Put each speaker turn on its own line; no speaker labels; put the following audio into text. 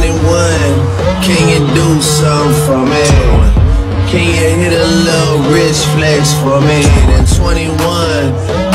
21, can you do something for me? Can you hit a little rich flex for me? Then 21,